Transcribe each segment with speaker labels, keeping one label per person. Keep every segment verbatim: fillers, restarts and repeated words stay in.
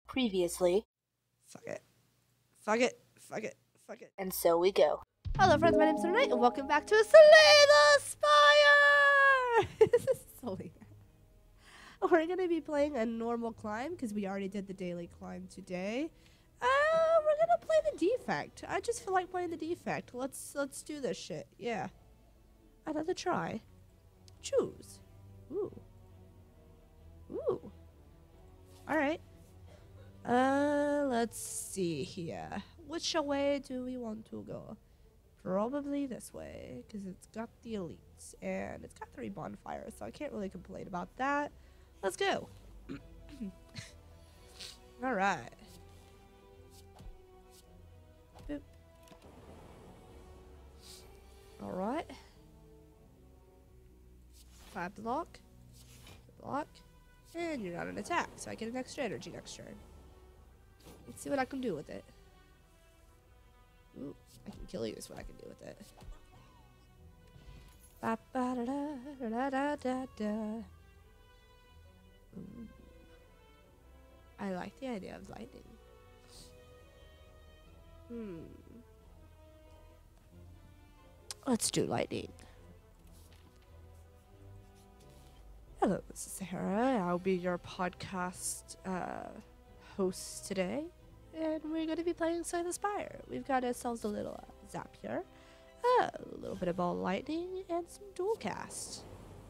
Speaker 1: Previously.
Speaker 2: Fuck it. Fuck it. Fuck it. Fuck it.
Speaker 1: And so we go.
Speaker 2: Hello friends, my name's Lunernight and welcome back to Slay the Spire! This is so weird. We're gonna be playing a normal climb because we already did the daily climb today. Uh, we're gonna play the Defect. I just feel like playing the Defect. Let's let's do this shit. Yeah. Another try. Choose. Ooh. Ooh. Alright. Uh, let's see here. Which way do we want to go? Probably this way, because it's got the elites, and it's got three bonfires, so I can't really complain about that. Let's go. Alright. Boop. Alright. Five block. Block. And you're not an attack, so I get an extra energy next turn. Let's see what I can do with it. Ooh, I can kill you is what I can do with it. Ba ba da da da da da da. Ooh. I like the idea of lightning. Hmm. Let's do lightning. Hello, this is Sarah. I'll be your podcast uh, host today. And we're going to be playing Slay the Spire. We've got ourselves a little uh, zap here, uh, a little bit of ball lightning, and some dual cast.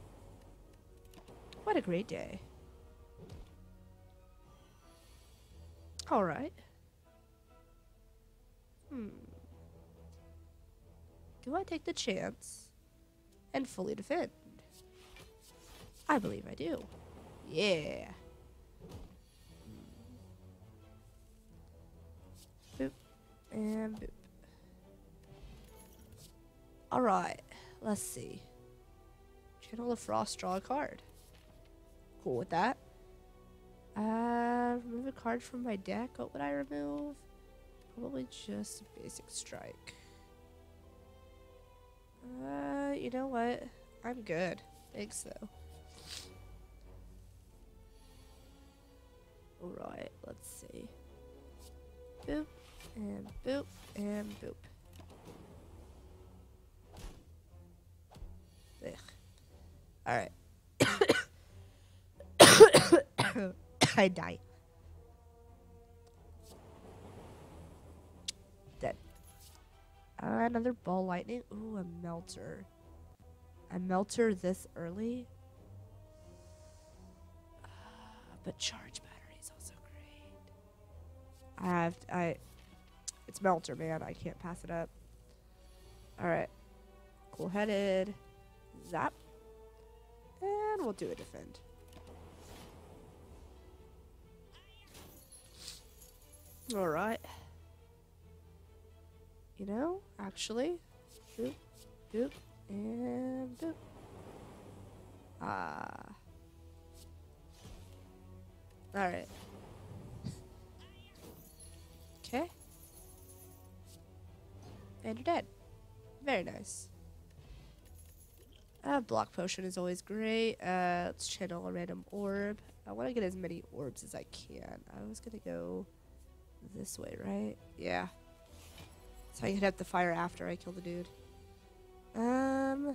Speaker 2: What a great day. Alright. Hmm. Do I take the chance and fully defend? I believe I do. Yeah. Boop. And boop. Alright. Let's see. Channel of Frost, draw a card. Cool with that. Uh, remove a card from my deck. What would I remove? Probably just a basic strike. Uh, you know what? I'm good. Thanks, though. Alright, let's see. Boop, and boop, and boop. Alright. I die. Dead. Uh, another ball lightning. Ooh, a melter. A melter this early? Uh, but charge battery is also great. I have, I, it's melter, man. I can't pass it up. Alright. Cool-headed. Zap. And we'll do a defend. Alright. You know, actually, boop, boop, and boop. Ah. Alright. Okay. And you're dead. Very nice. Uh, block potion is always great. Uh, let's channel a random orb. I want to get as many orbs as I can. I was gonna go this way, right? Yeah. So I can have the fire after I kill the dude. Um,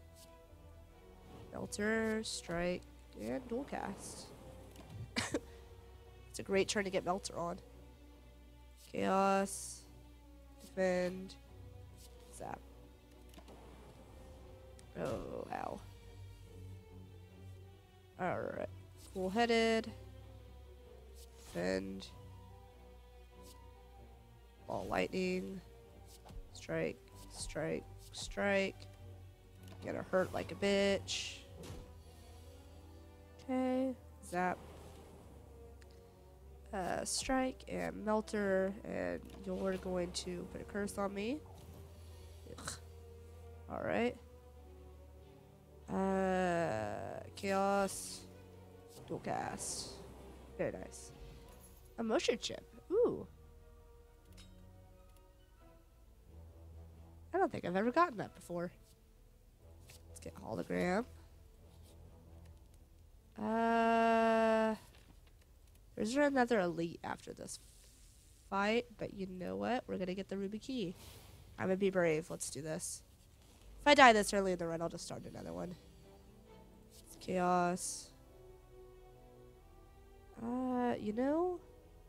Speaker 2: Melter, strike, and dual cast. It's a great turn to get Melter on. Chaos, defend, zap. Oh, ow. Alright. Cool-headed. Defend. Ball lightning. Strike, strike, strike. Gonna hurt like a bitch. Okay. Zap. Uh, strike and melter, and you're going to put a curse on me. Ugh. Alright. Uh, chaos. Dual cast. Very nice. A motion chip. Ooh. I don't think I've ever gotten that before. Let's get hologram. Uh, There's another elite after this fight, but you know what? We're gonna get the ruby key. I'm gonna be brave. Let's do this. If I die this early in the run, I'll just start another one. It's chaos. Uh, you know?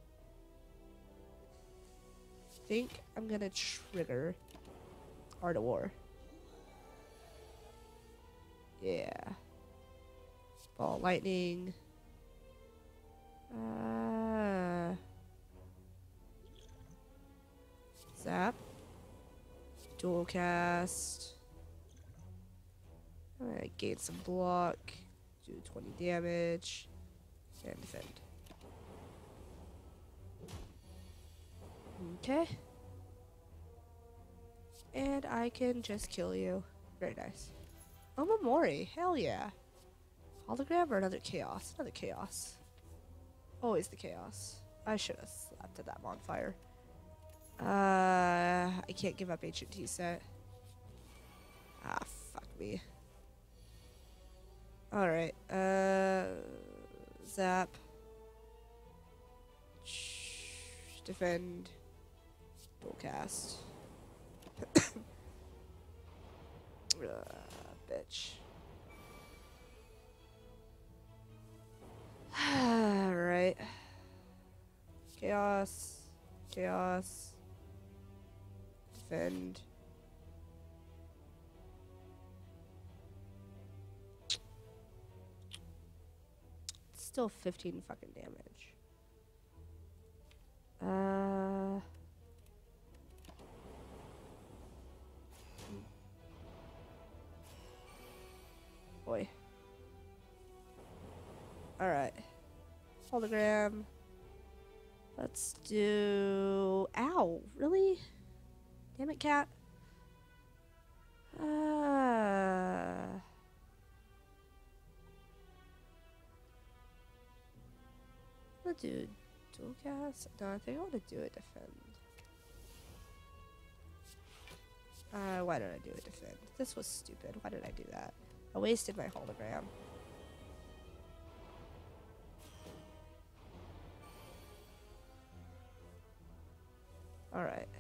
Speaker 2: I think I'm gonna trigger Art of War. Yeah. Ball lightning. Uh, zap. Dual cast. I gain some block. Do twenty damage. And defend. Okay. And I can just kill you. Very nice. Oh, Momori. Hell yeah. Hologram or another chaos? Another chaos. Always the chaos. I should have slapped at that bonfire. Uh, I can't give up Ancient Tea set. Ah, fuck me. Alright. Uh, zap. Shh, defend. Dual cast. uh, bitch. Alright. Chaos. Chaos. Defend. Still fifteen fucking damage. Uh. Boy. Alright. Hologram. Let's do... Ow! Really? Damn it, cat. Uh... I'm gonna do dual cast? No, I think I want to do a defend. Uh, why did I do a defend? This was stupid. Why did I do that? I wasted my hologram. Alright.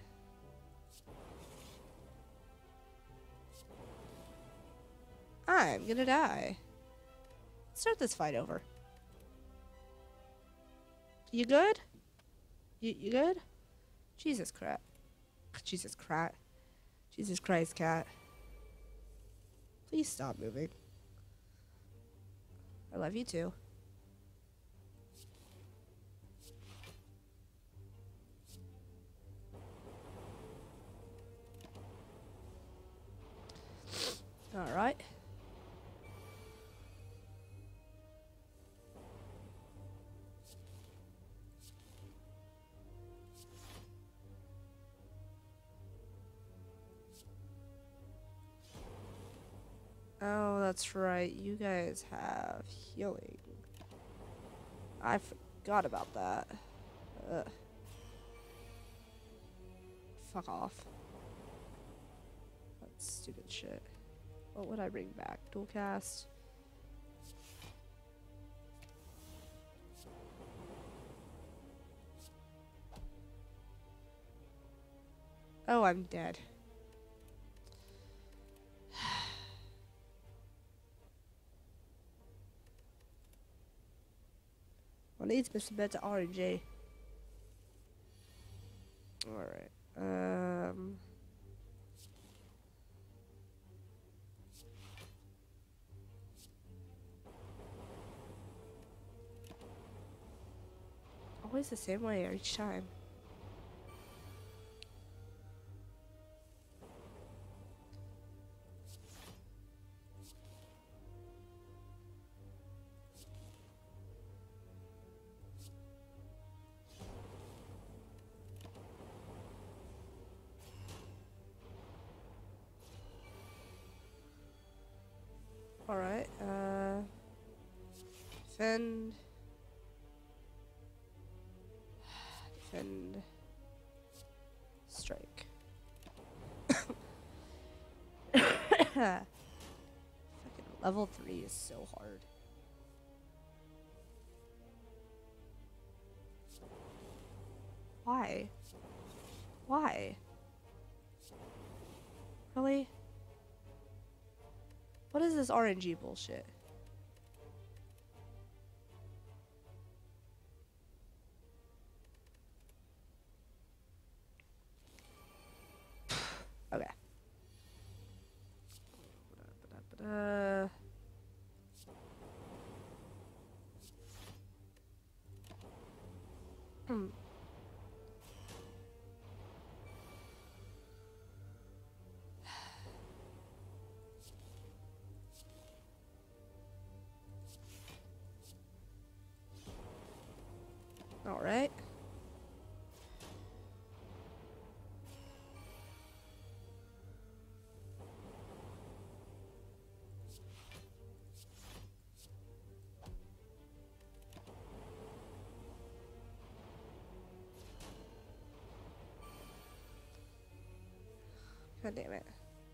Speaker 2: I'm gonna die. Let's start this fight over. You good? You, you good? Jesus crap. Jesus crap. Jesus Christ, cat. Please stop moving. I love you too. All right. Oh, that's right. You guys have healing. I forgot about that. Ugh. Fuck off. That's stupid shit. What would I bring back? Dual cast. Oh, I'm dead. Well, needs to submit to R and J. Alright. Um... Always the same way each time. Alright, uh... defend... Defend... Strike. Fucking level three is so hard. Why? Why? Really? What is this R N G bullshit? Okay. Uh, hmm. All right. God damn it.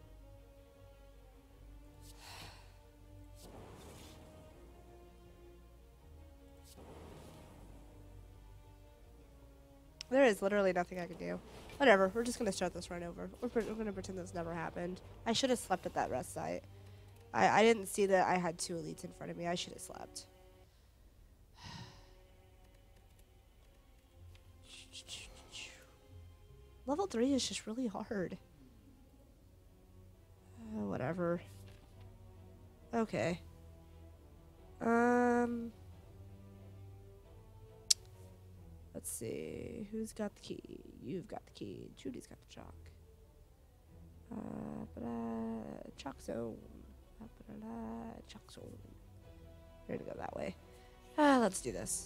Speaker 2: There is literally nothing I can do. Whatever, we're just gonna start this run over. We're, we're gonna pretend this never happened. I should have slept at that rest site. I, I didn't see that I had two elites in front of me. I should have slept. Level three is just really hard. Uh, whatever. Okay. Um... Let's see. Who's got the key? You've got the key. Judy's got the chalk. Uh, ba-da, chalk zone. Ba-da-da, chalk zone. We're gonna go that way. Ah, let's do this.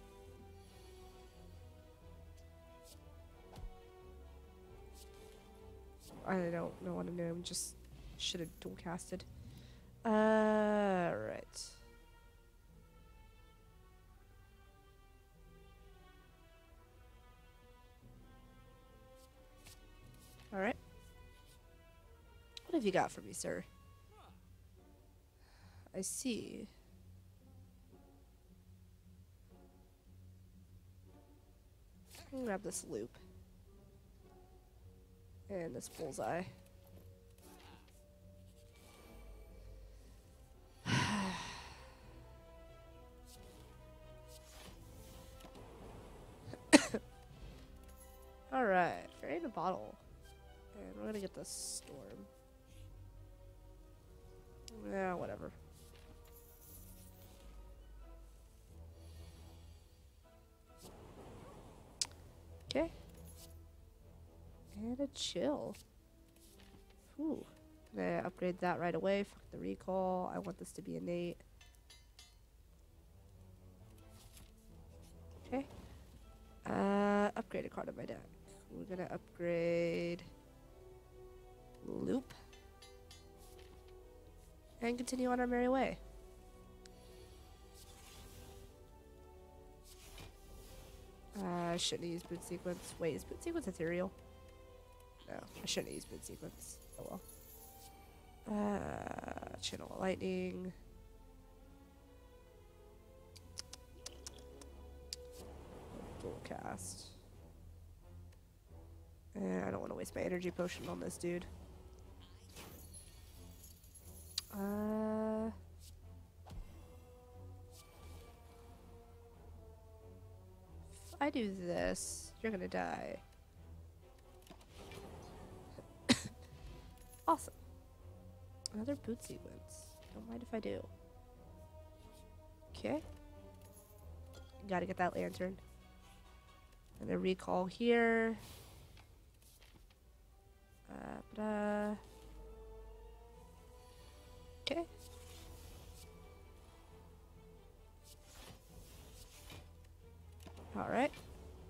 Speaker 2: I don't know what to do. Just should have dual casted. Uh, right. Alright. What have you got for me, sir? I see. I'm gonna grab this loop. And this bullseye. Alright, fairy in a bottle. And we're gonna get the storm. Yeah, whatever. Okay. And a chill. Ooh. Gonna upgrade that right away. Fuck the recall. I want this to be innate. Okay. Uh, upgrade a card on my deck. We're gonna upgrade Loop. And continue on our merry way. Uh, I shouldn't use boot sequence. Wait, is boot sequence ethereal? No, I shouldn't use boot sequence. Oh well. Uh, channel of lightning. Dual cast. And I don't want to waste my energy potion on this dude. Uh. If I do this, you're gonna die. Awesome. Another boot sequence. Don't mind if I do. Okay. Gotta get that lantern. And a recall here. Uh, ba-da. Okay. All right.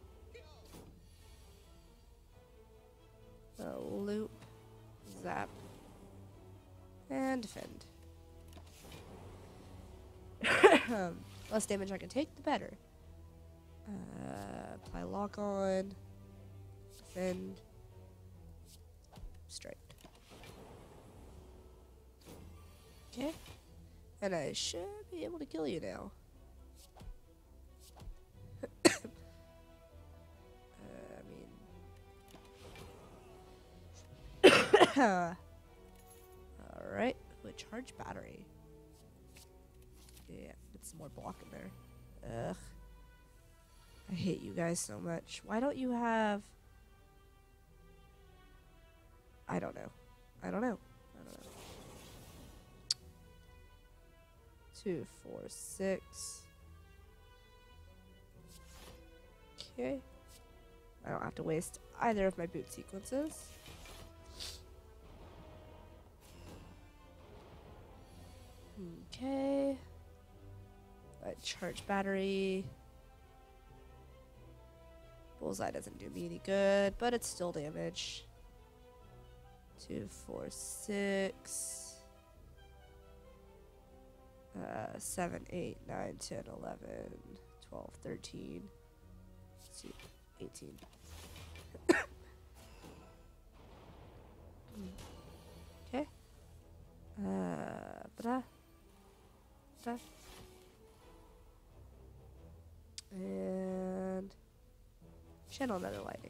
Speaker 2: A loop, zap, and defend. Less damage I can take, the better. Uh, apply lock on, defend, strike. Okay. And I should be able to kill you now. uh, Alright. Ooh, a charge battery. Yeah, get some more block in there. Ugh. I hate you guys so much. Why don't you have... I don't know. I don't know. I don't know. Two, four, six. Okay. I don't have to waste either of my boot sequences. Okay. A charge battery. Bullseye doesn't do me any good, but it's still damage. Two, four, six. Uh, seven, eight, nine, ten, eleven, twelve, thirteen, eighteen. Okay. Uh, blah. Blah. And channel another lighting.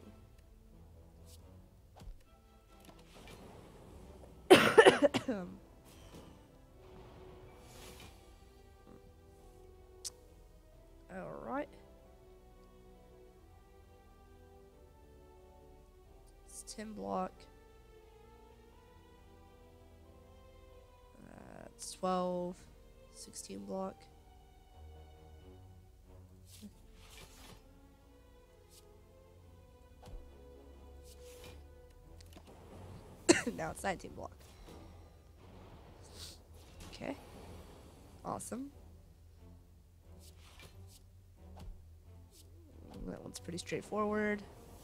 Speaker 2: All right. It's ten block. Uh, it's twelve, sixteen block. Now it's nineteen block. Okay. Awesome. That one's pretty straightforward.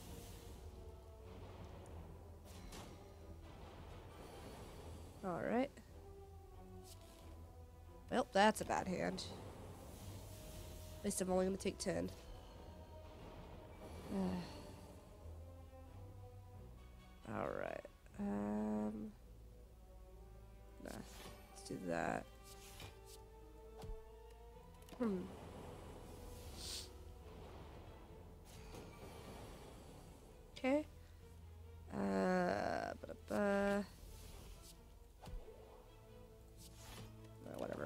Speaker 2: Alright. Well, that's a bad hand. At least I'm only going to take ten. Alright. Um, nah, let's do that. Hmm. Okay. Uh, ba-da-ba. Uh, whatever.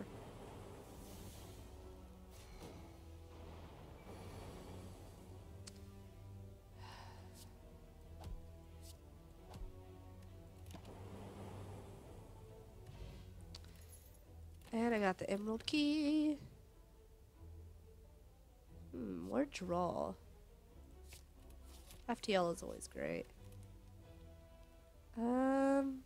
Speaker 2: And I got the emerald key. Hmm, more draw. F T L is always great. Um,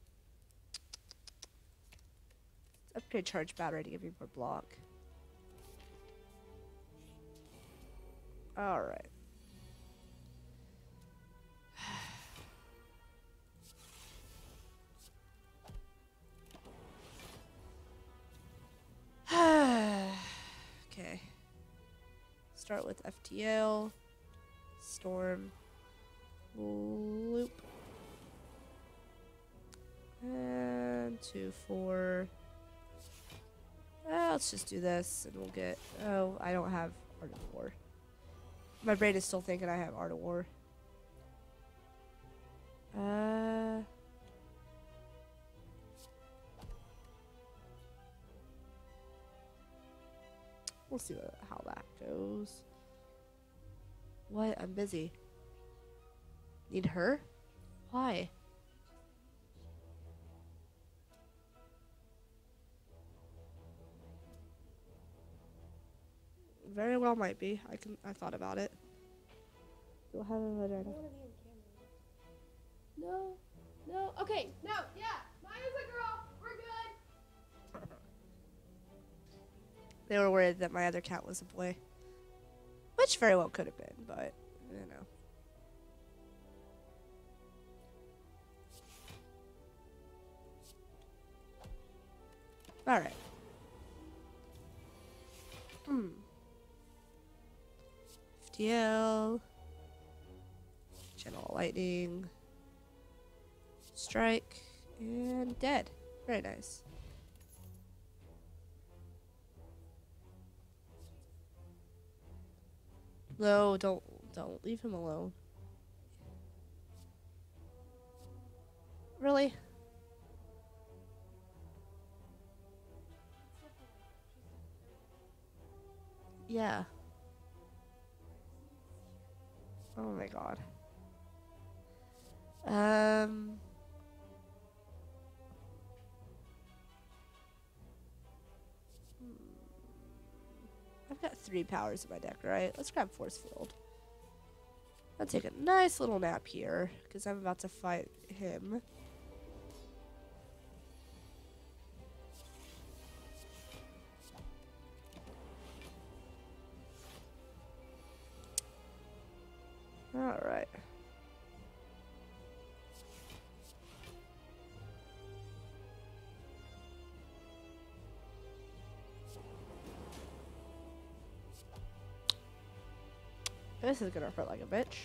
Speaker 2: upgrade charge battery to give me more block. All right. Okay. Start with F T L, storm, loop, and two, four. Uh, let's just do this, and we'll get. Oh, I don't have Art of War. My brain is still thinking I have Art of War. Uh. We'll see what, how that goes. What? I'm busy. Need her? Why? Very well might be. I can. I thought about it. You'll have a vagina. No. No. Okay. No. Yeah. Mine is a girl. We're good. They were worried that my other cat was a boy. Which very well could have been, but, you know. Alright. Hmm. F T L. Channel lightning. Strike. And dead. Very nice. No, don't don't leave him alone. Really? Yeah. Oh my god. Um. I've got three powers in my deck, right? Let's grab Force Field. I'll take a nice little nap here, because I'm about to fight him. Alright. This is gonna hurt like a bitch.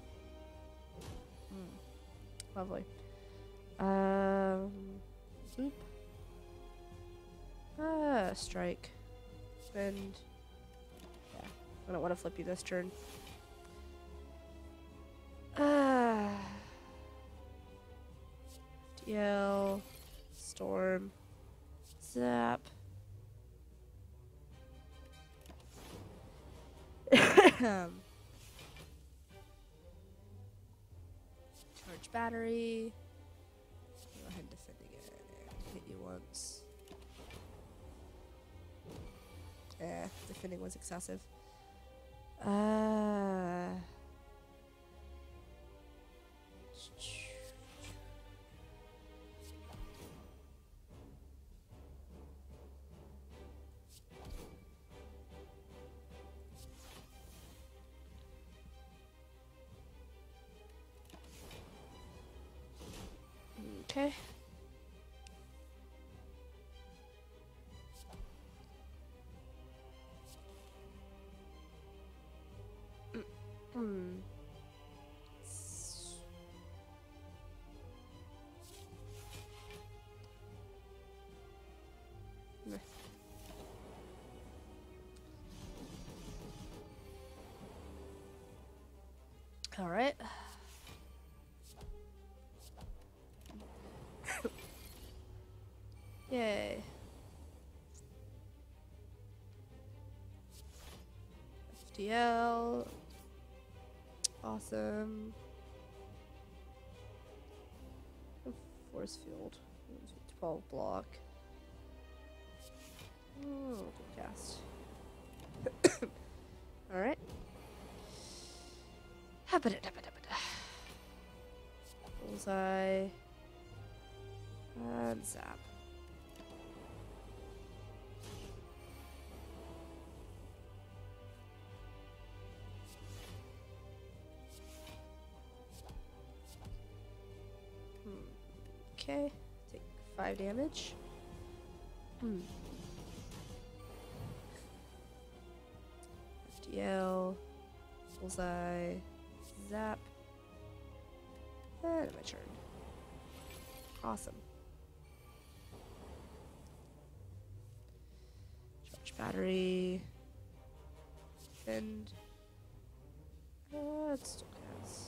Speaker 2: Mm. Lovely. Um, boop. Ah, strike. Spend. Yeah, I don't want to flip you this turn. Ah. D L. Storm. Zap. um. Charge battery. Go ahead, defending it. Hit you once. Eh, defending was excessive. Uh. Okay. Hmm. Meh. All right. Yay. F T L. Awesome. Force field. twelve block. Oh, good cast. Alright. Bullseye. And zap. Okay, take five damage. Hmm. F D L, bullseye, zap, and my turn. Awesome. Charge battery, and uh, it still counts.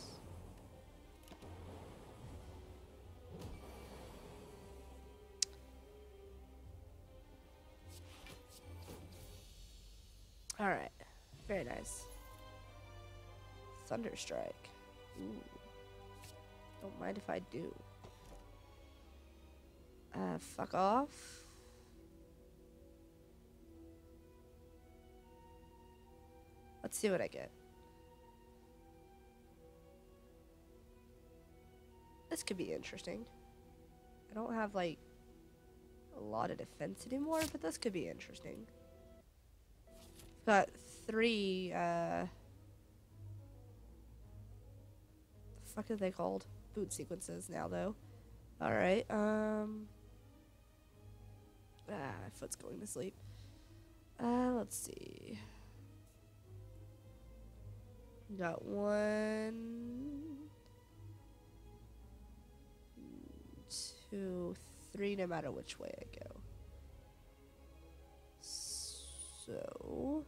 Speaker 2: Alright, very nice. Thunderstrike. Ooh. Don't mind if I do. Uh, fuck off. Let's see what I get. This could be interesting. I don't have, like, a lot of defense anymore, but this could be interesting. Got three, uh... the fuck are they called? Boot sequences now, though. Alright, um... ah, my foot's going to sleep. Uh, let's see. Got one... two, three, no matter which way I go. So...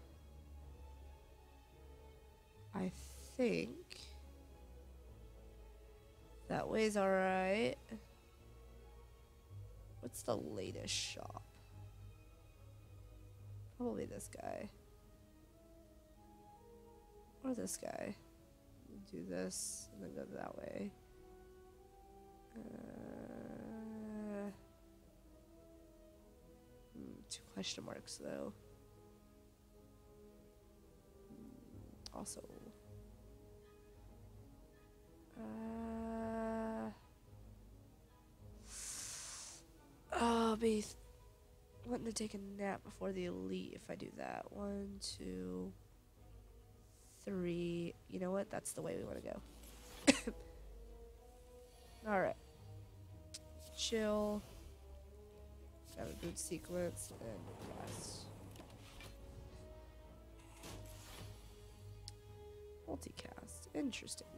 Speaker 2: I think... that way's alright. What's the latest shop? Probably this guy. Or this guy. Do this and then go that way. Uh, hmm, two question marks though. Hmm, also. Uh, oh, I'll be wanting to take a nap before the elite if I do that. One, two, three. You know what? That's the way we want to go. Alright. Chill. Have a good sequence and rest. Multicast. Interesting.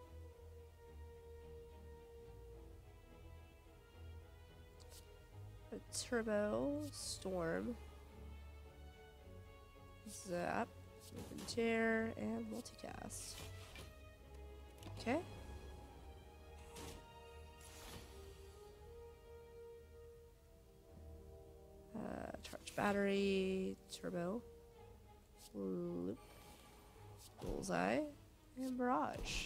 Speaker 2: A turbo, storm, zap, open chair, and multicast. Okay. Uh, charge battery, turbo, loop, bullseye, and barrage.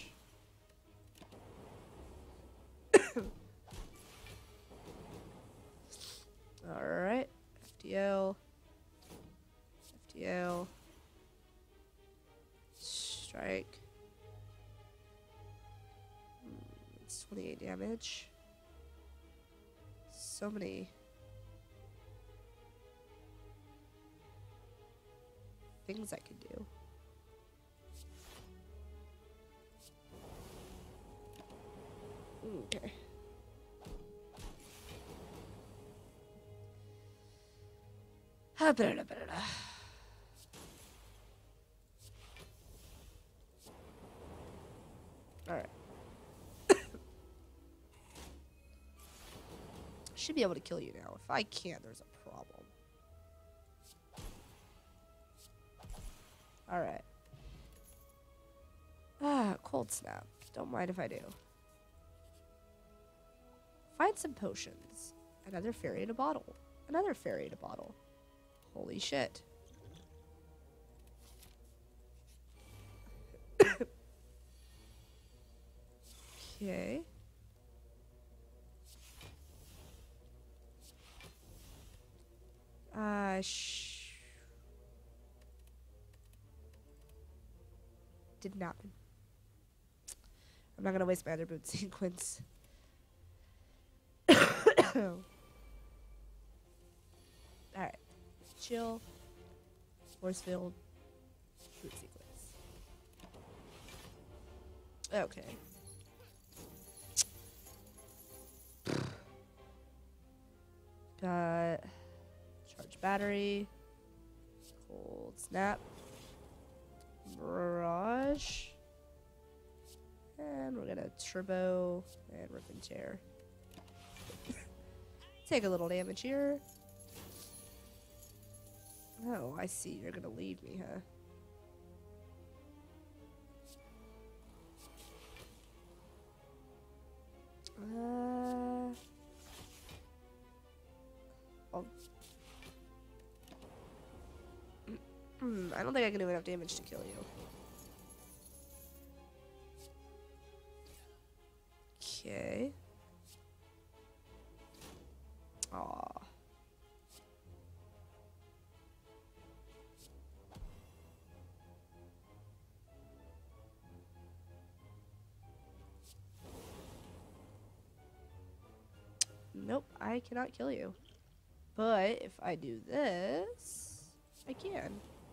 Speaker 2: Alright, F D L, F D L, strike. Hmm, it's twenty-eight damage. So many things I could do. Okay. Alright. Should be able to kill you now. If I can't, there's a problem. Alright. Ah, cold snap. Don't mind if I do. Find some potions. Another fairy in a bottle. Another fairy in a bottle. Holy shit. Okay. Uh, sh Didn't happen. I'm not gonna waste my other boot sequence. Alright. Chill. Force field. Boot sequence. Okay. Got charge battery. Cold snap. Barrage. And we're gonna turbo and rip and tear. Take a little damage here. Oh, I see. You're gonna leave me, huh? Uh, oh. Mm, I don't think I can do enough damage to kill you. Okay. Aw. Nope, I cannot kill you. But if I do this, I can.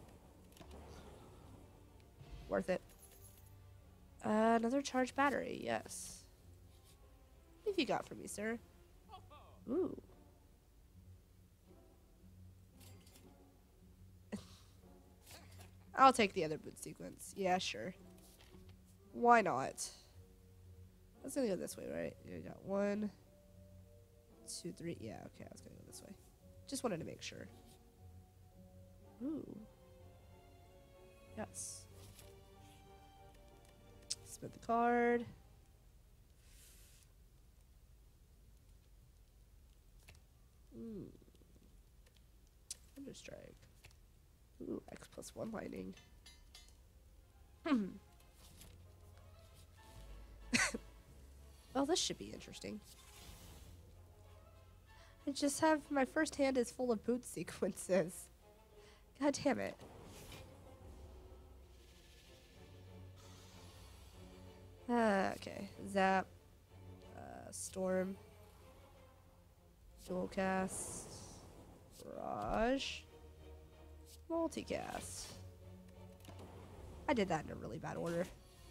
Speaker 2: Worth it. Uh, another charged battery, yes. What have you got for me, sir? Ooh. I'll take the other boot sequence. Yeah, sure. Why not? I was gonna go this way, right? You got one, two, three. Yeah, okay, I was gonna go this way. Just wanted to make sure. Ooh. Yes. Spin the card. Strike. Ooh, X plus one lightning. Well, this should be interesting. I just have my first hand is full of boot sequences. God damn it. Uh, okay. Zap. Uh, storm. Dual cast. Barrage. Multicast. I did that in a really bad order.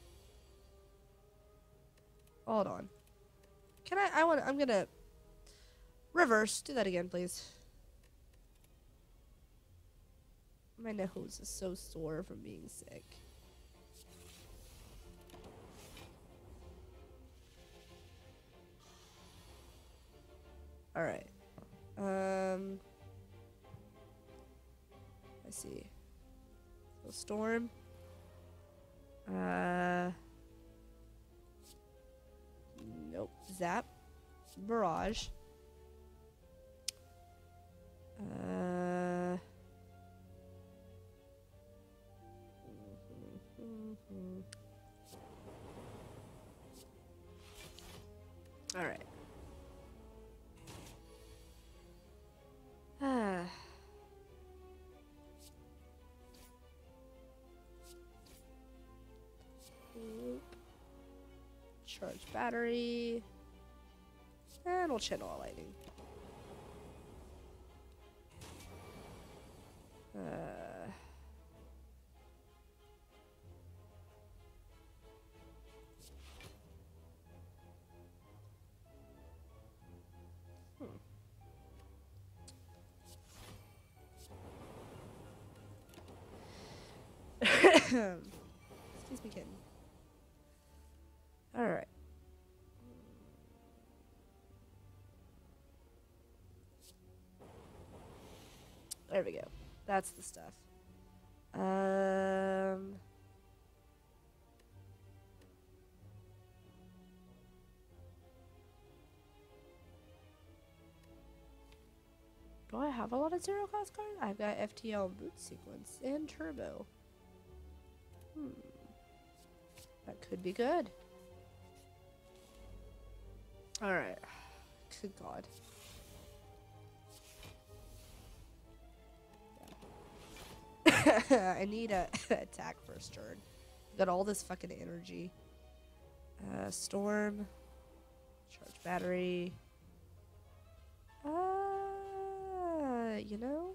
Speaker 2: Hold on. Can I? I want. I'm gonna reverse. Do that again, please. My nose is so sore from being sick. All right. Um. Let's see. So storm. Uh. Nope. Zap. Barrage. Uh. All right. Ah. Charge battery. And we'll channel all lightning. Uh. Hmm. Excuse me, kitten. All right. There we go. That's the stuff. Um. Do I have a lot of zero cost cards? I've got F T L, boot sequence, and turbo. Hmm. That could be good. Alright. Good God. I need a attack first turn. Got all this fucking energy. Uh, storm. Charge battery. Uh, you know?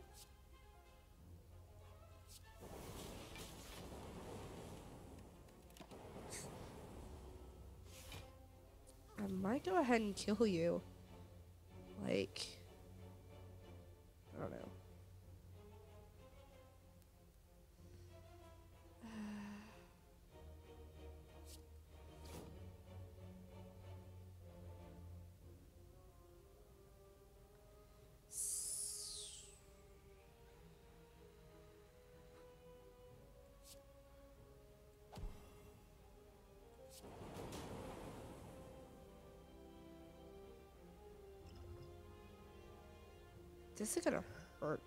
Speaker 2: I might go ahead and kill you. Like, I don't know. This is gonna hurt.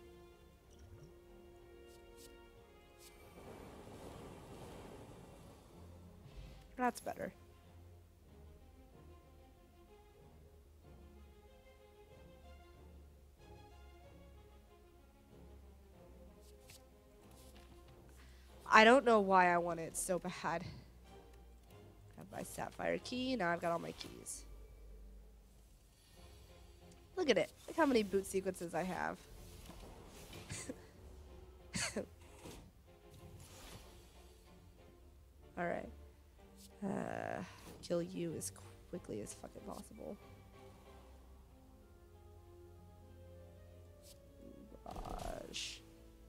Speaker 2: That's better. I don't know why I want it so bad. I have my Sapphire key. Now I've got all my keys. Look at it. Look how many boot sequences I have. Alright. Uh, kill you as quickly as fucking possible. Barrage.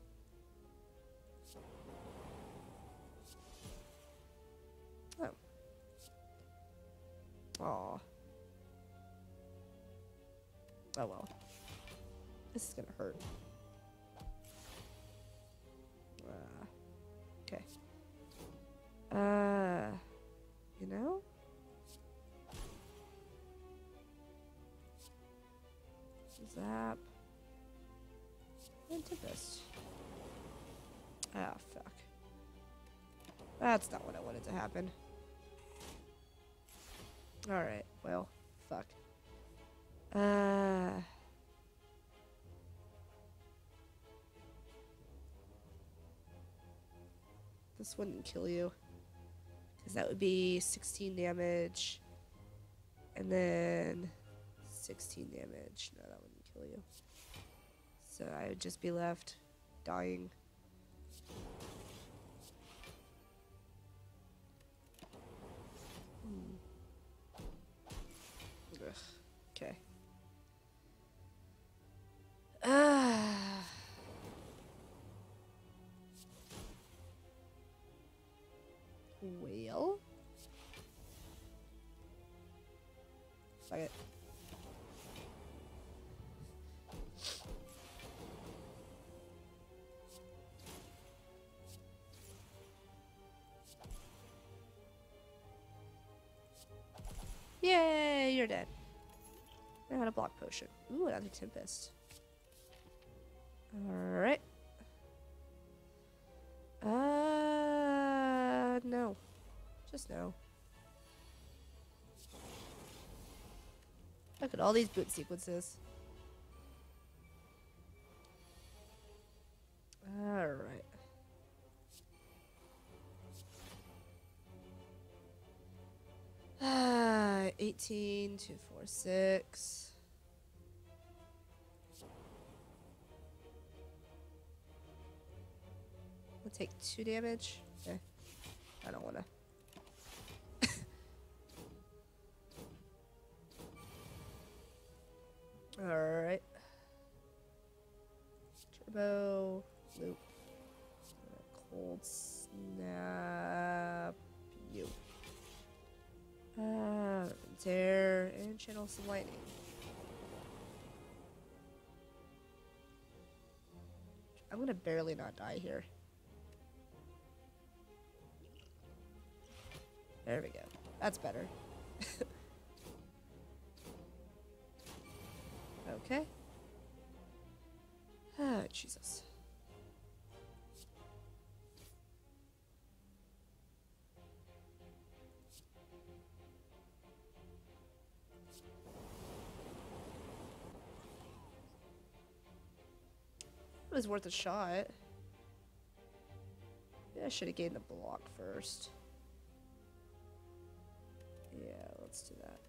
Speaker 2: Oh. Aw. Oh well. This is gonna hurt. Uh, okay. Uh, you know? Zap. And Tempest. Ah, fuck. That's not what I wanted to happen. Alright, well, fuck. Uh... This wouldn't kill you. Because that would be sixteen damage. And then sixteen damage. No, that wouldn't kill you. So I would just be left dying. Hmm. Ugh. Okay. Ah. Well. Fuck it. Yay, you're dead. I had a block potion. Ooh, another Tempest. Alright. Uh, no. Just no. Look at all these boot sequences. Alright. Ah, eighteen, two, four, six. We'll take two damage. Okay. I don't wanna. Alright. Turbo. Loop. Cold snap. You. Uh, tear and channel some lightning. I'm gonna barely not die here. There we go. That's better. Okay. Ah, Jesus. It was worth a shot. Yeah, I should have gained the block first. Yeah, let's do that.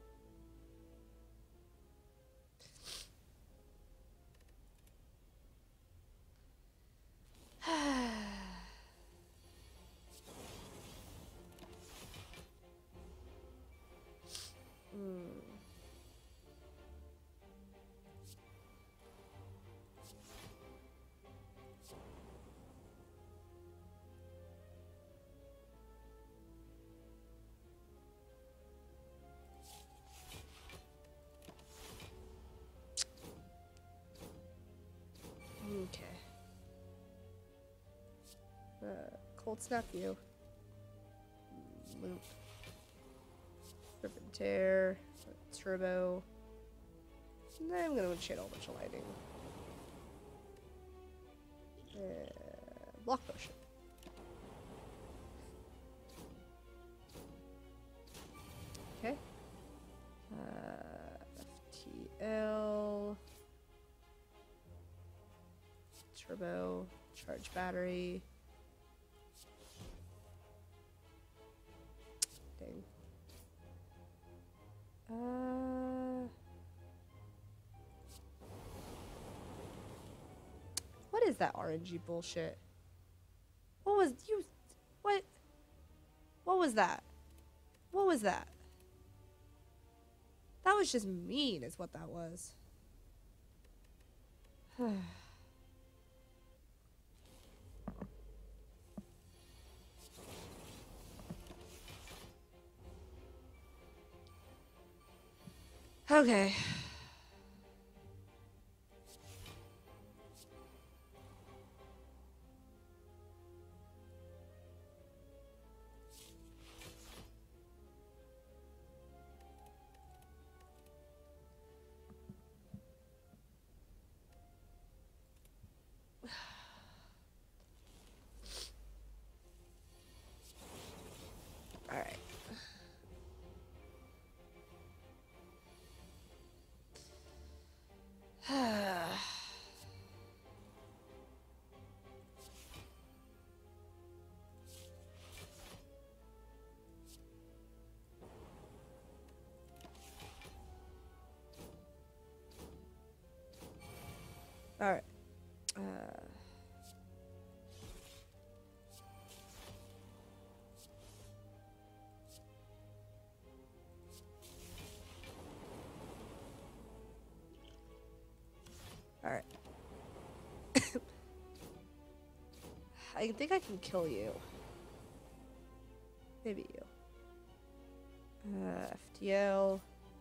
Speaker 2: mm. Okay. Uh, cold snap you. Loop. Rip and tear. Turbo. And then I'm gonna channel a bunch of lightning. Uh, block potion. Okay. Uh, F T L. Turbo. Charge battery. Dang. Uh, what is that R N G bullshit? What was you? What? What was that? What was that? That was just mean, is what that was. Okay. Alright. Uh... Alright. I think I can kill you. Maybe you. Uh, F T L.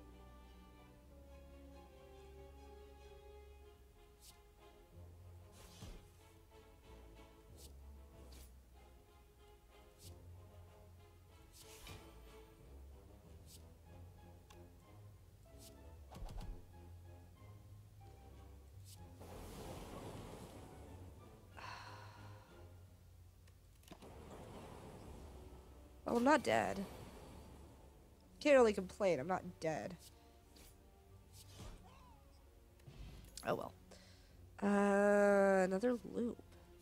Speaker 2: Oh, I'm not dead. Can't really complain. I'm not dead. Oh well. Uh, another loop.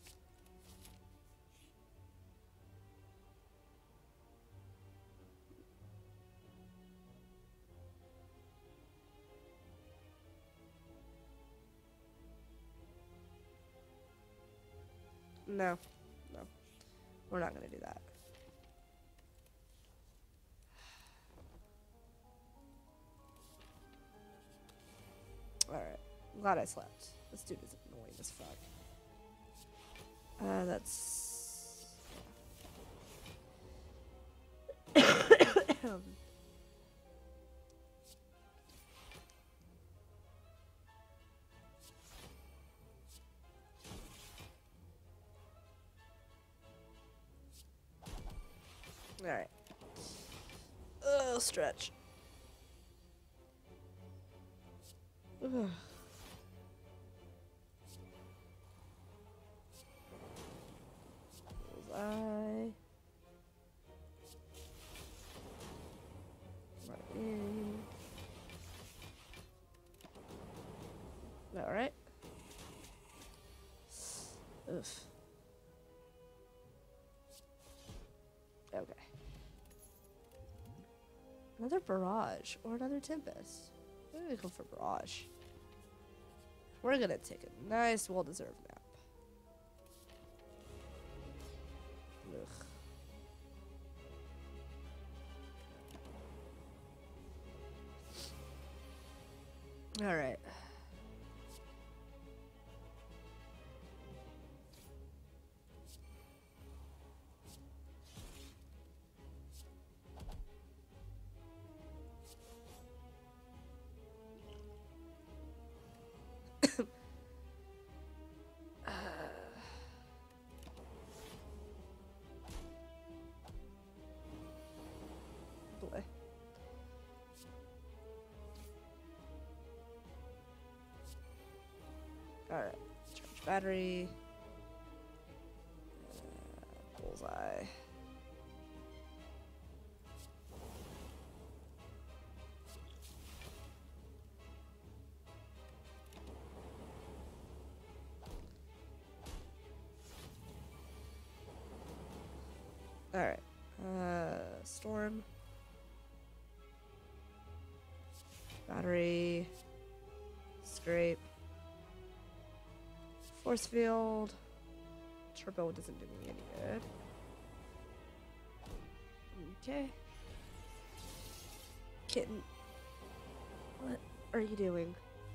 Speaker 2: No. No. We're not gonna do that. Alright. I'm glad I slept. This dude is annoying as fuck. Uh, that's... Alright. Oh, stretch. Ugh. I right in. All right. Oof. Okay. Another barrage or another tempest. I'm gonna go for barrage. We're gonna take a nice, well-deserved nap. Ugh. All right. Boy. All right. Charge battery. Uh, bullseye. All right. Uh, storm. Battery. Scrape. Force field. Turbo doesn't do me any good. Okay. Kitten. What are you doing?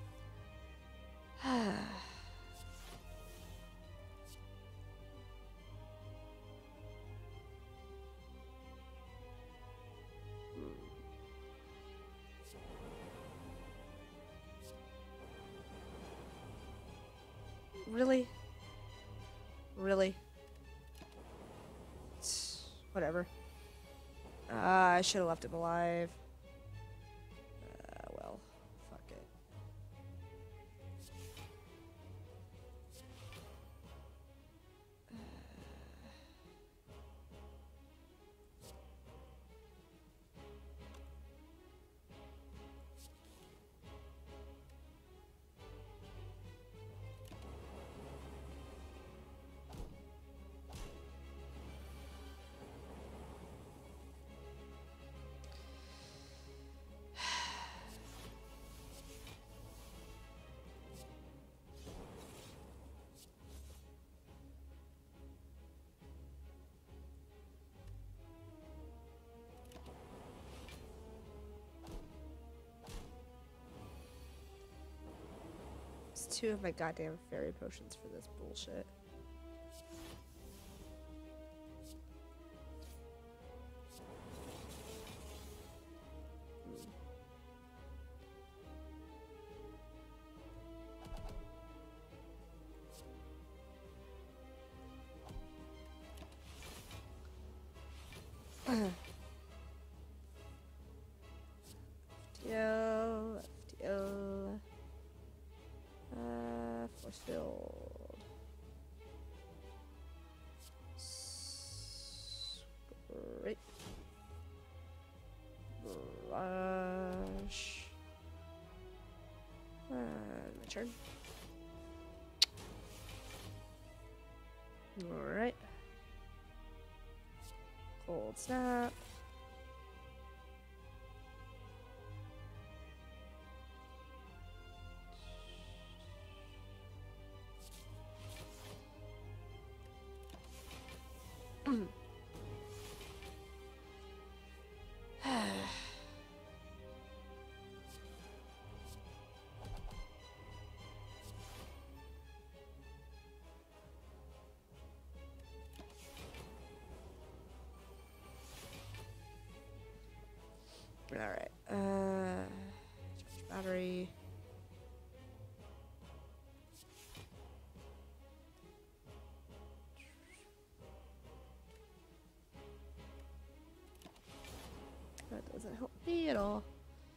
Speaker 2: Really? Really? Whatever. Uh, I should have left him alive. Uh, well, fuck it. use two of my goddamn fairy potions for this bullshit. F T O, F T O, uh, force field, scrape, brush, and my turn. Alright. Cold snap. Alright, uh, charge battery. That doesn't help me at all.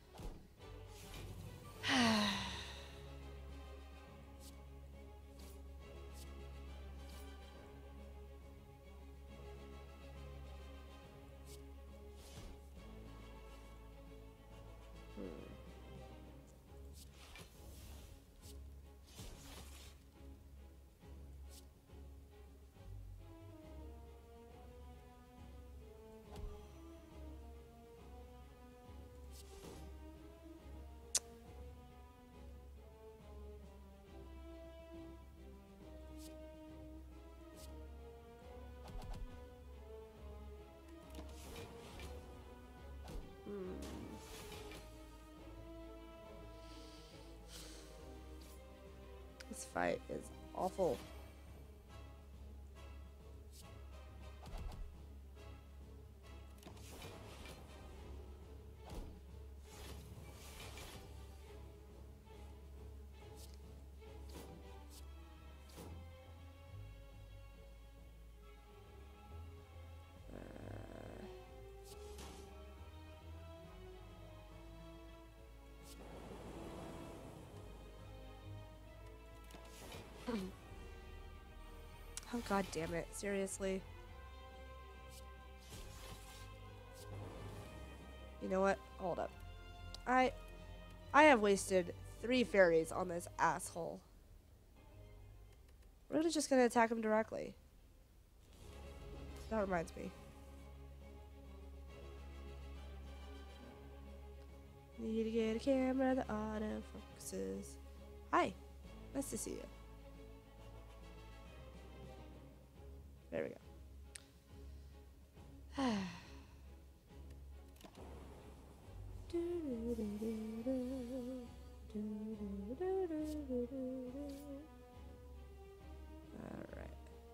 Speaker 2: This fight is awful. Oh god damn it, seriously. You know what? Hold up. I I have wasted three fairies on this asshole. We're gonna just gonna attack him directly. That reminds me. Need to get a camera that auto focuses. Hi. Nice to see you. There we go. All right.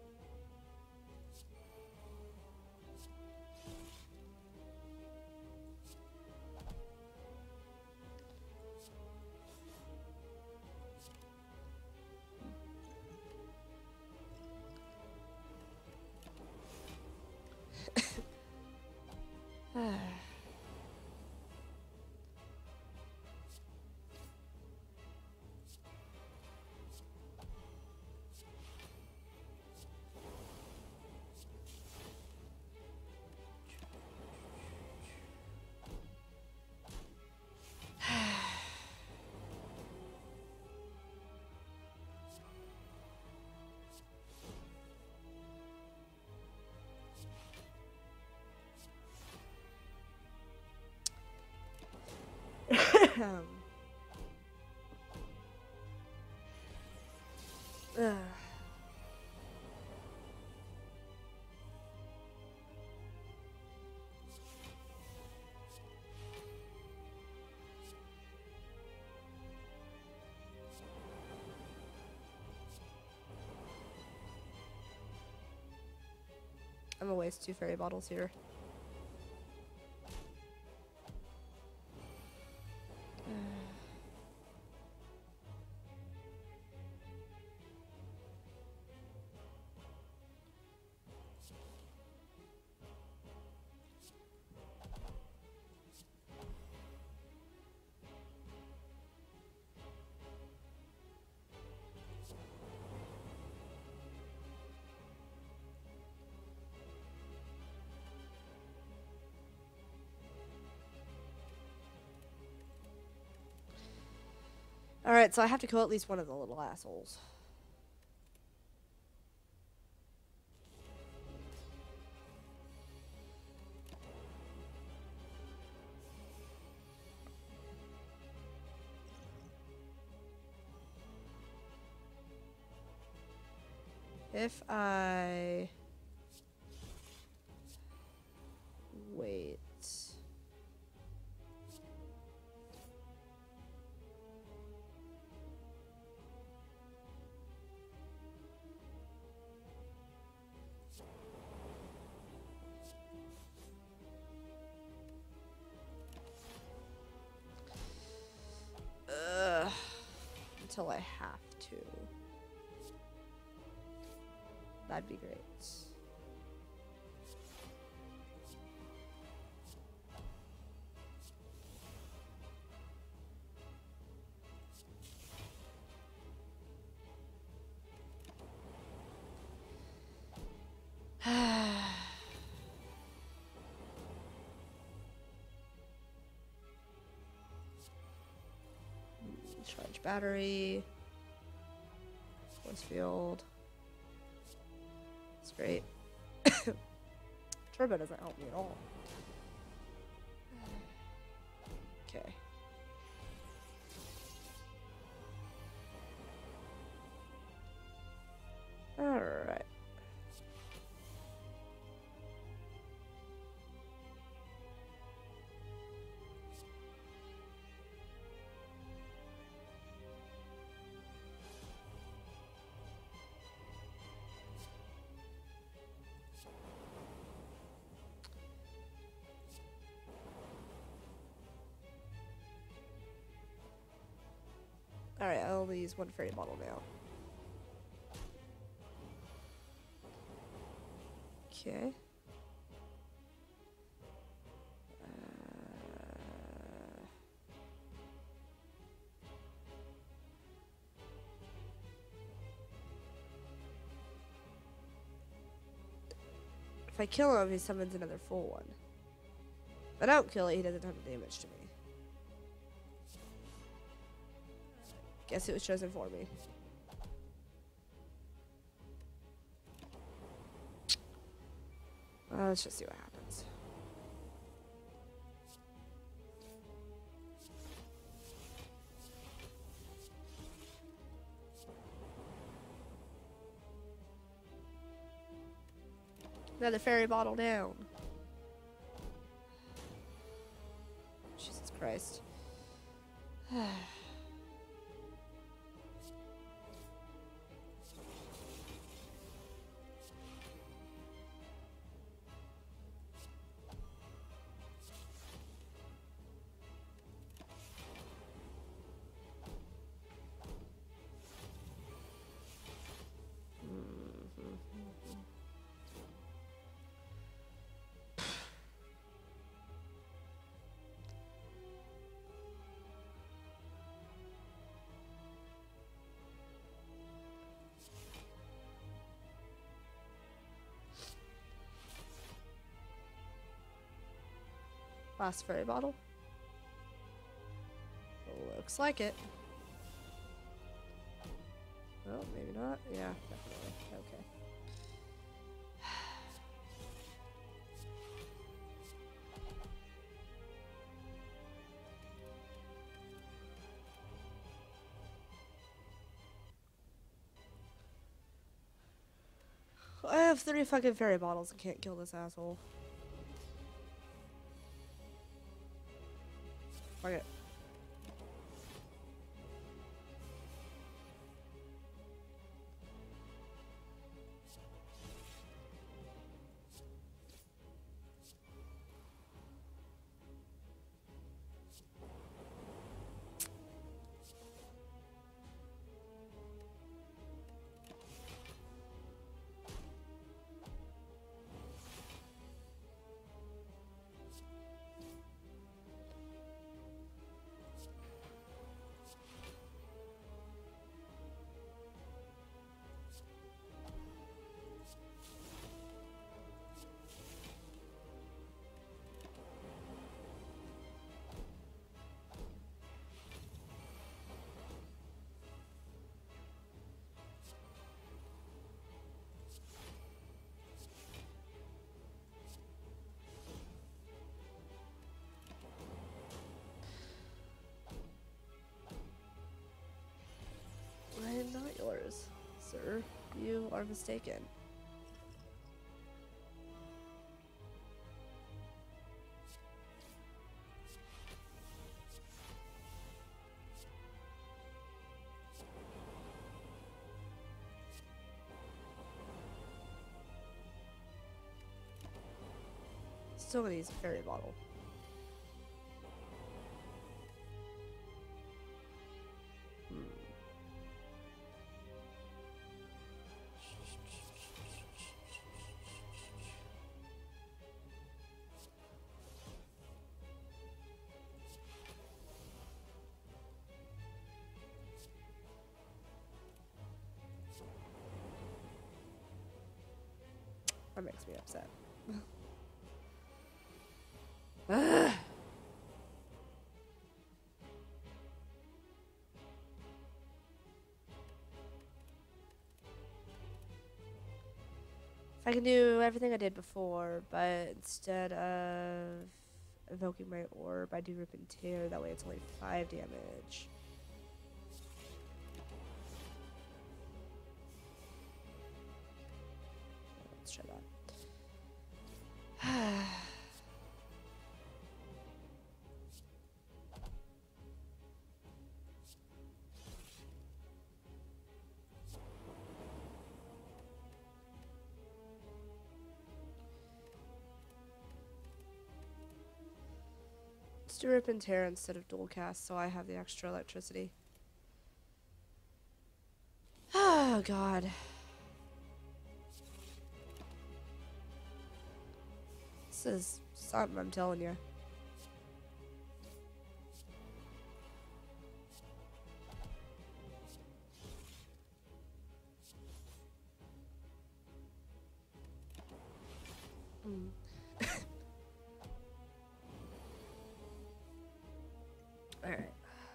Speaker 2: um. Ugh. I'm gonna waste two fairy bottles here. Alright, so I have to kill at least one of the little assholes. If I wait. Ugh. Until I have to. That'd be great. Charge battery. Force field. It's great. Turbo doesn't help me at all. Okay. Alright. Alright, I'll only use one fairy bottle now. Okay. Uh, if I kill him, he summons another full one. If I don't kill it, he does a ton of damage to me. Guess it was chosen for me. Uh, let's just see what happens. Another fairy bottle down. Jesus Christ. Last fairy bottle. Looks like it. Oh, maybe not. Yeah, definitely. Okay. I have three fucking fairy bottles and can't kill this asshole. Fuck it. or mistaken. Still gonna use a fairy bottle. Hmm. That makes me upset. Ugh. If I can do everything I did before, but instead of evoking my orb, I do rip and tear. That way it's only five damage. Let's try that. Let's do rip and tear instead of dual cast, so I have the extra electricity. Oh god. This is something, I'm telling you. Mm. All right.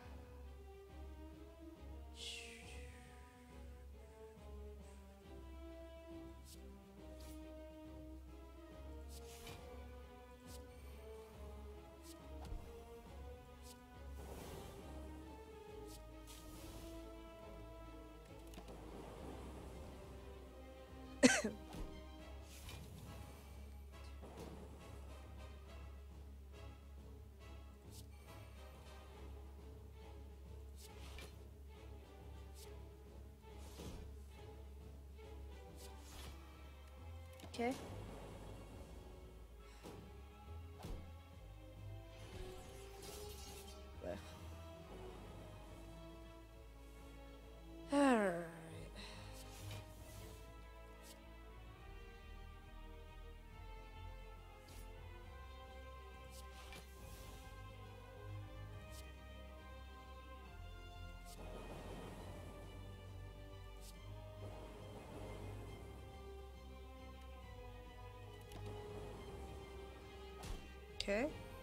Speaker 2: Okay. All right. Okay.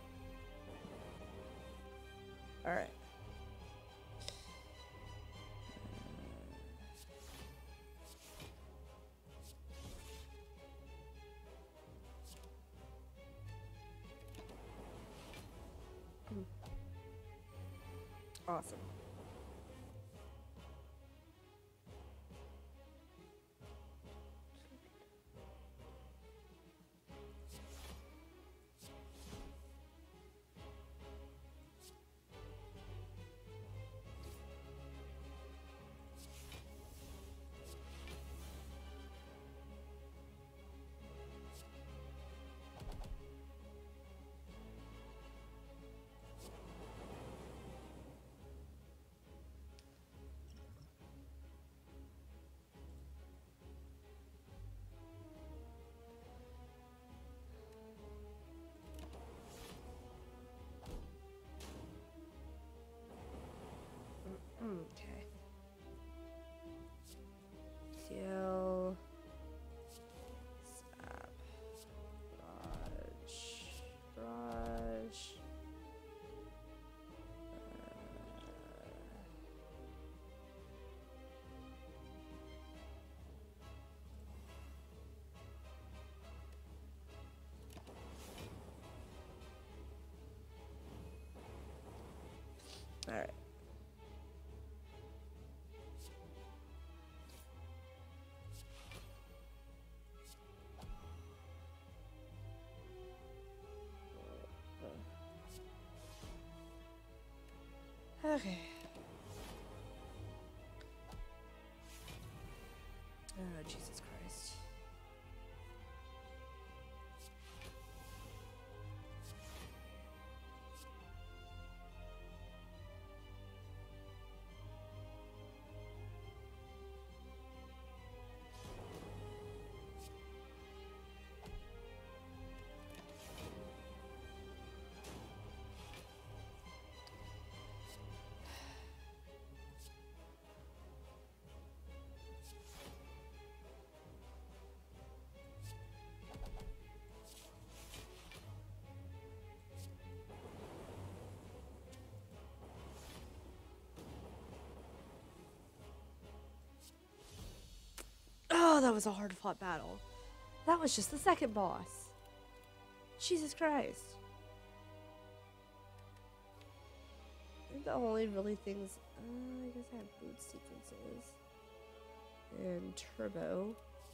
Speaker 2: All right. Mm. Awesome. Okay. Heal. Sap. Brush. Brush. Uh, All right. Okay. Oh, Jesus Christ. Oh, that was a hard fought battle. That was just the second boss. Jesus Christ. I think the only really things. Uh, I guess I have boot sequences. And turbo.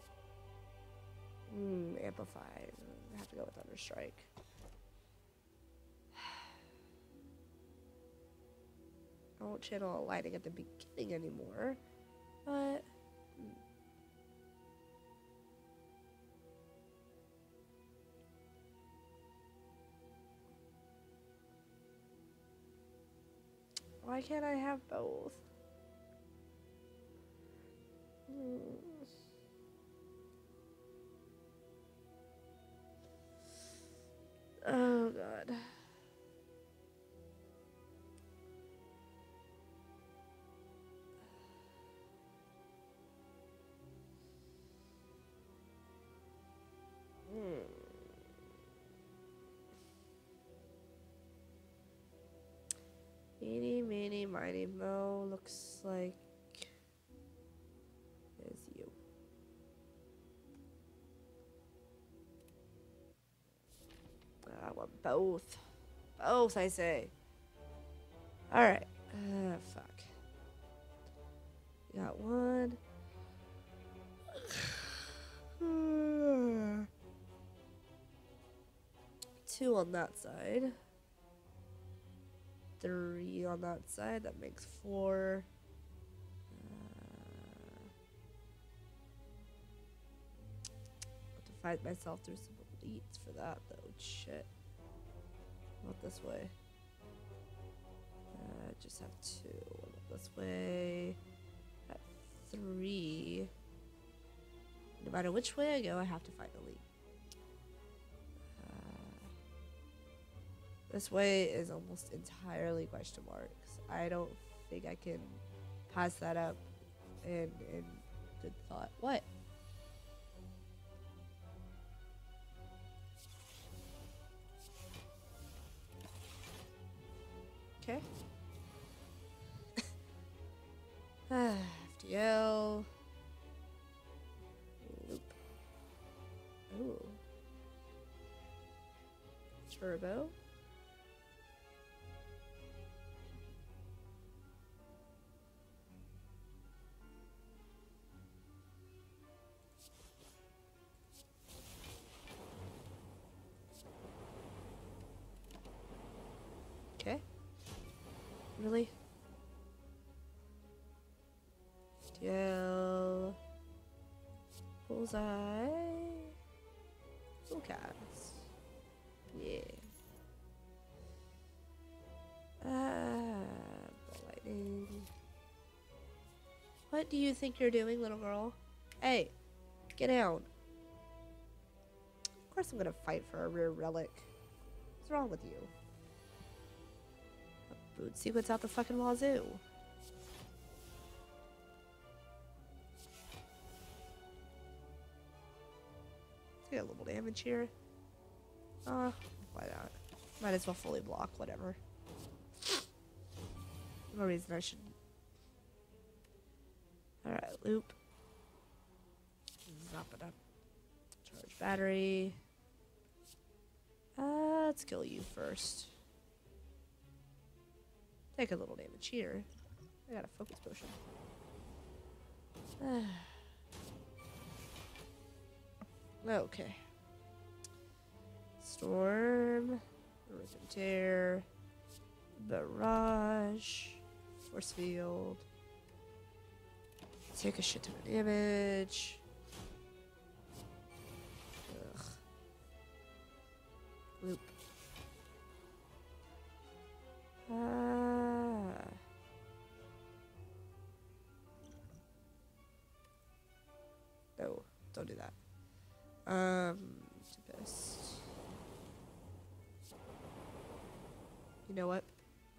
Speaker 2: Hmm, amplified. I have to go with Thunderstrike. I won't channel a lighting at the beginning anymore. But. Hmm. Why can't I have both? Hmm. Oh god. Hmm. Meeny, meeny, miny, mo. Looks like it's you. I want both. Both, I say. Alright. Uh, fuck. Got one. Two on that side. Three on that side. That makes four. Uh, have to fight myself through some elites for that, though. Shit. Not this way. Uh, just have two. One this way. At three. No matter which way I go, I have to fight elite. This way is almost entirely question marks. I don't think I can pass that up in, in good thought. What? Okay. F D L. Loop. Ooh. Turbo. Okay. Really? D L. Bullseye. Full cats. Yeah. Ah, lightning. What do you think you're doing, little girl? Hey, get down. Of course I'm gonna fight for a rare relic. What's wrong with you? A boot sequence out the fucking wazoo. Take a little damage here. Uh, why not? Might as well fully block, whatever. No reason I shouldn't. Alright, loop. Zap it up. Charge battery. Uh, let's kill you first. Take a little damage here. I got a focus potion. Okay. Storm. Rip and tear. Barrage. Force field. Take a shit ton of damage. Ugh. Loop. Ah. No, don't do that. Um, Tempest. You know what?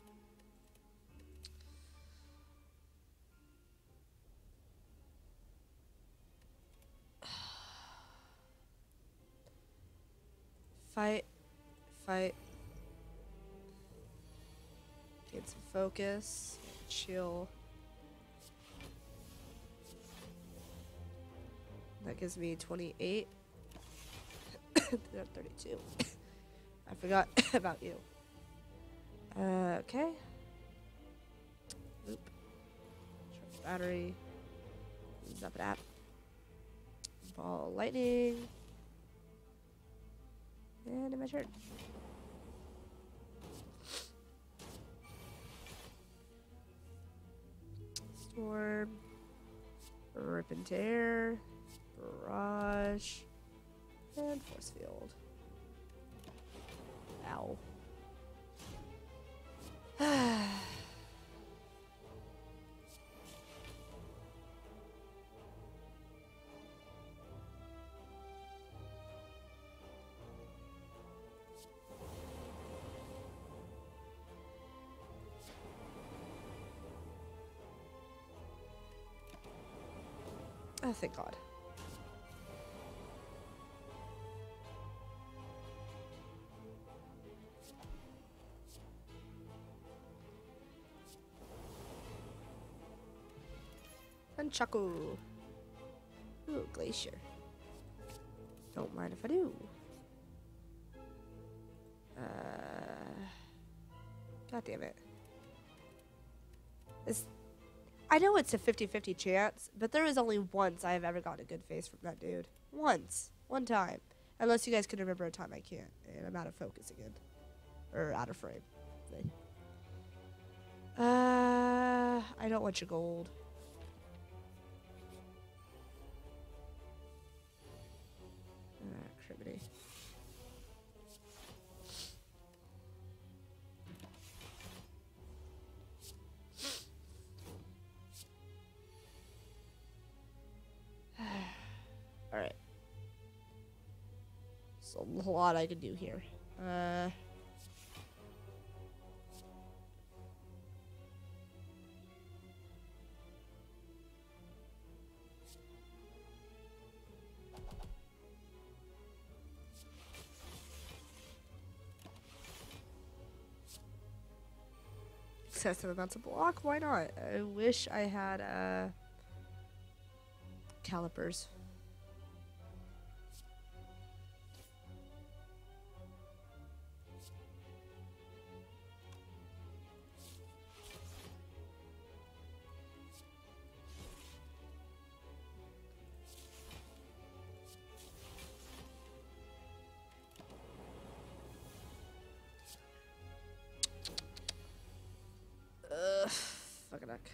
Speaker 2: Fight, fight. Get some focus, chill. That gives me twenty-eight. thirty-two. I forgot about you. Uh, okay. Loop. Charge battery. Zap it up. Ball lightning. And in my turn. Storm. Rip and tear. Barrage. And force field. Ow. Oh, thank God. And Chaco. Ooh, Glacier. Don't mind if I do. Uh, God damn it. This, I know it's a fifty fifty chance, but there is only once I have ever gotten a good face from that dude. Once. One time. Unless you guys can remember a time I can't. And I'm out of focus again. Or out of frame. Uh, I don't want your gold. Uh, criminy. Alright. So a lot I can do here. Uh... Excessive amounts of block? Why not? I wish I had, uh... calipers. Ugh, fucking heck.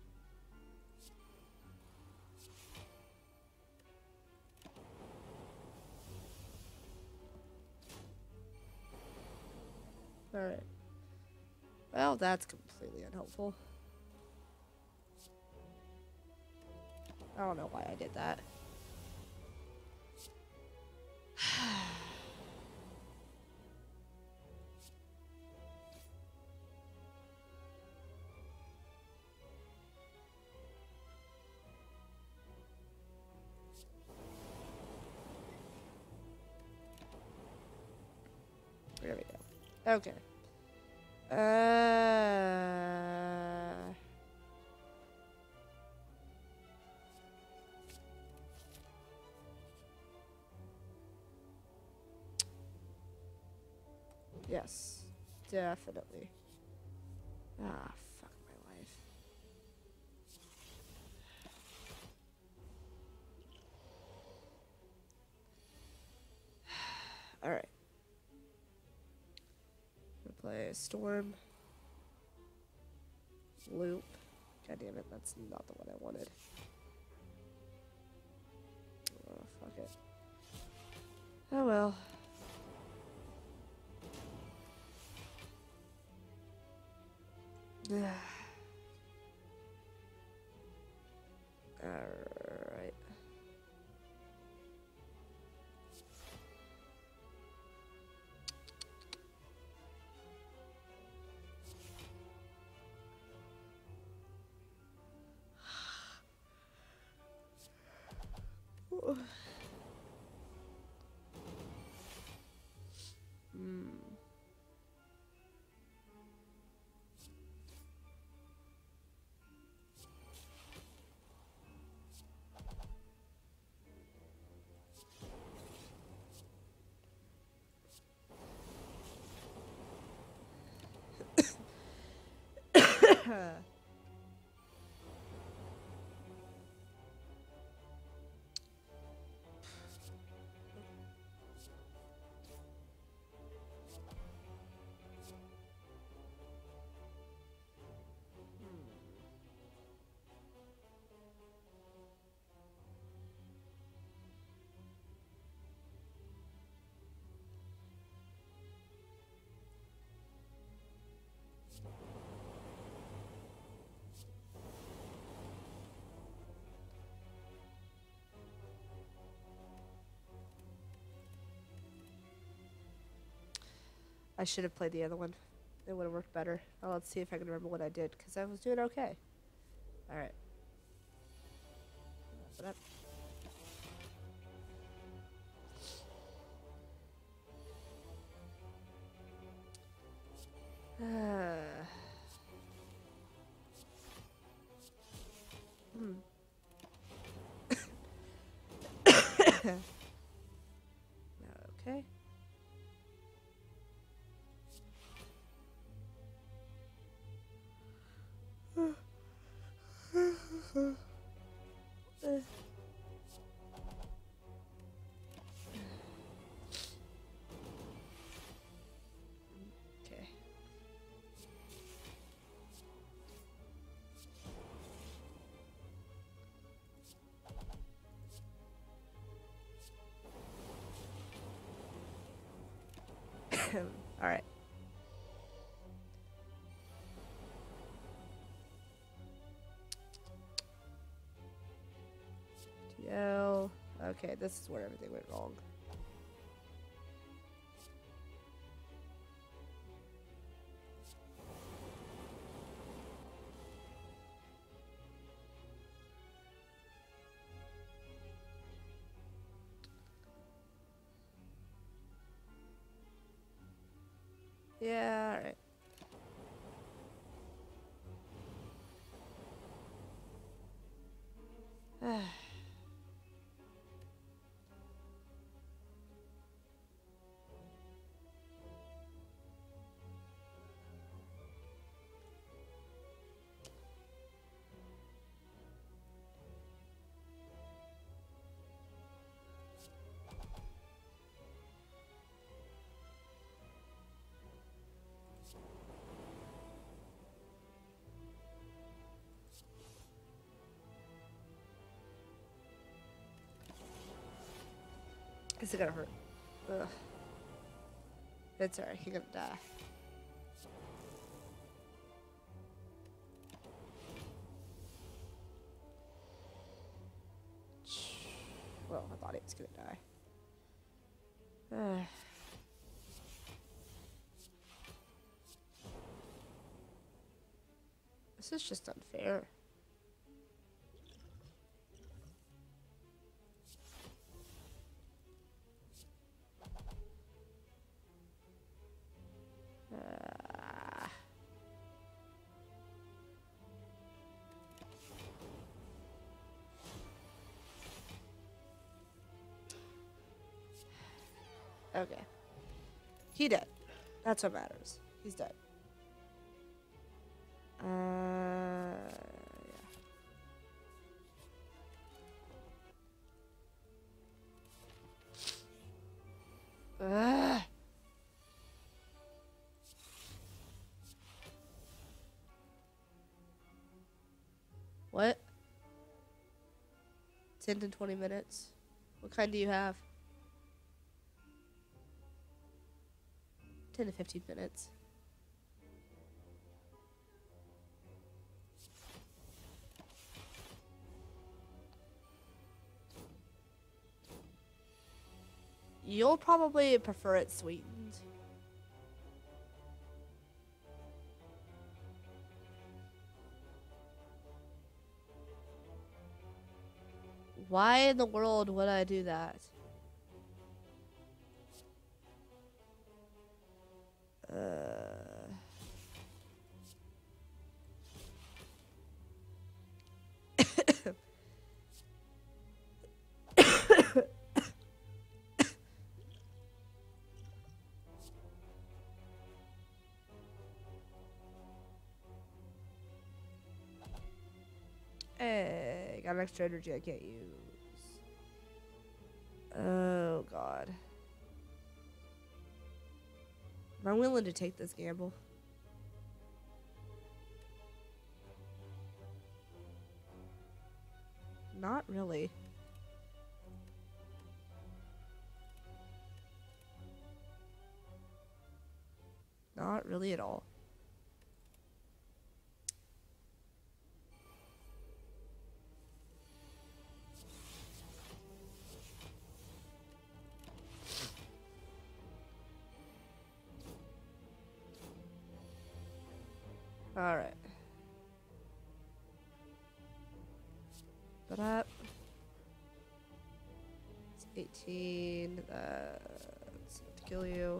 Speaker 2: Alright. Well, that's completely unhelpful. I don't know why I did that. There we go. Okay. Uh. Yes, definitely. Ah, fuck my life. All right. Play Storm. loop. God damn it, that's not the one I wanted. Oh, fuck it. Oh well. Alright. Hmm. I should have played the other one. It would have worked better. Well, let's see if I can remember what I did, because I was doing okay. Alright. Wrap it up. Uh. Hmm. Okay. Okay. All right. T L. Okay, this is where everything went wrong. Yeah, alright. This is gonna hurt. Ugh. It's alright, you're gonna die. Well, I thought he was gonna die. Uh. This is just unfair. Uh. Okay. He dead. That's what matters. He's dead. Uh, yeah. Ugh. What? ten to twenty minutes. What kind do you have? ten to fifteen minutes. You'll probably prefer it sweetened. Why in the world would I do that? Uh... Hey, got an extra energy I can't use. Oh, God. Am I willing to take this gamble? Not really. Not really at all. All right. But up. It's eighteen. That's to kill you.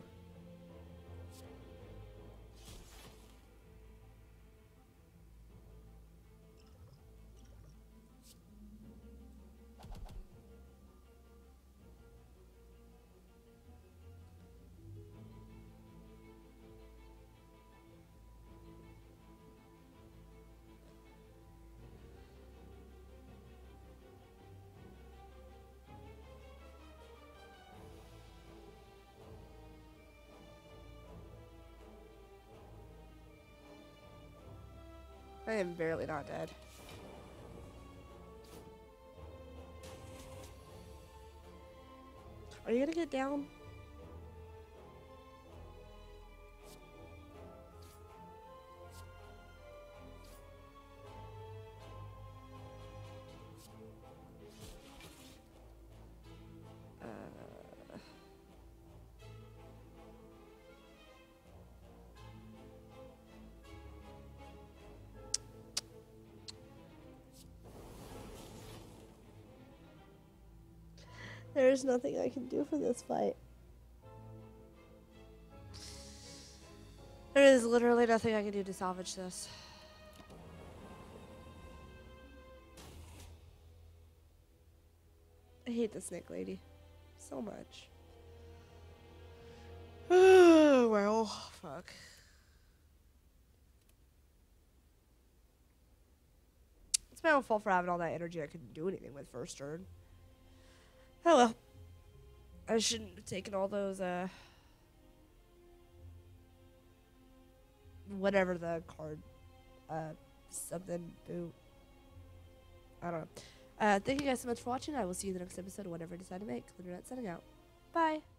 Speaker 2: I am barely not dead. Are you gonna get down? Uh... There's nothing I can do for this fight. There is literally nothing I can do to salvage this. I hate the snake lady so much. Well, fuck. It's my own fault for having all that energy I couldn't do anything with first turn. Oh well. I shouldn't have taken all those, uh... whatever the card, uh, something, boo. I don't know. Uh, thank you guys so much for watching. I will see you in the next episode of whatever I decide to make. Lunernight signing out. Bye.